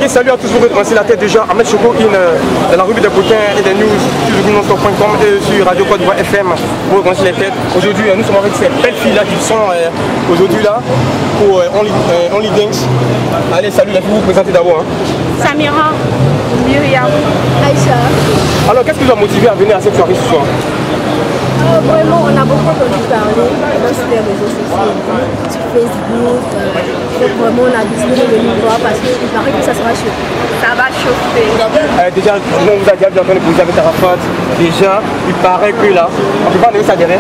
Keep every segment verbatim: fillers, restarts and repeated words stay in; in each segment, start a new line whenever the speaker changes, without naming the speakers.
salut à tous, vous retrouvez la tête déjà. Ahmed Choco in euh, dans la revue des coquins et des news sur nonstop point com et sur Radio Côte d'Ivoire F M. Vous retrouvez les têtes. Aujourd'hui, euh, nous sommes avec ces belles filles là qui sont euh, aujourd'hui là pour euh, Only, euh, Only Dance. Allez, salut, la fille, vous vous présentez d'abord. Hein.
Samira, Myriam, Aïcha.
Alors, qu'est-ce qui vous a motivé à venir à cette soirée ce soir?
Euh, vraiment, on a beaucoup entendu parler sur les réseaux sociaux, sur Facebook. Euh, donc vraiment, on a décidé de venir voir parce qu'il paraît que ça sera chaud. Ça va chauffer.
Euh, déjà, on vous a déjà vu entendre poser avec Arafat. Déjà, il paraît que là, on ne peut pas donner ça derrière.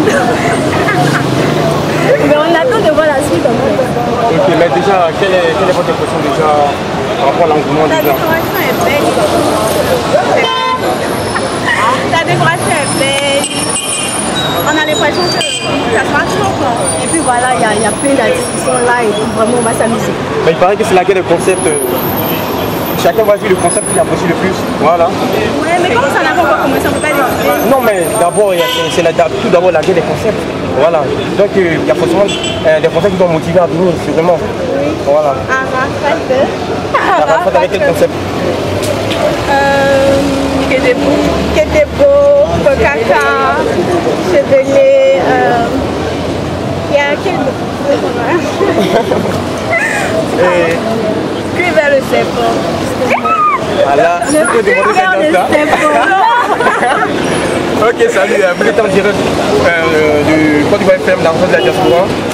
Mais on attend de voir la suite en fait.
Ok, mais déjà, quelle est, quelle est votre impression déjà par rapport à l'engouement
La
déjà?
décoration est belle. La décoration est belle. On a l'impression que ça sera chaud. Et puis voilà, il y, y a plein d'artistes qui sont là et vraiment on va s'amuser.
Mais il paraît que c'est la guerre des concepts. Chacun va voir le concept qu'il apprécie le plus. Voilà.
Ouais, mais comme ça n'a pas encore commencé, on ne peut pas dire.
Non, mais d'abord, c'est tout d'abord la guerre des concepts. Voilà. Donc il y a forcément euh, des concepts qui vont motiver à venir, sûrement.
Oui.
Voilà.
Arafat.
Arafat avec quel concept?
Euh, Kedebo, Kedebo, Kokaka, Chevelé, euh, il y a quel
Et...
Puis vers le serpent.
Voilà,
Le cul vers le serpent.
Ok, salut, vous êtes en direct euh, du Côte d'Ivoire F M, la rencontre de la diaspora.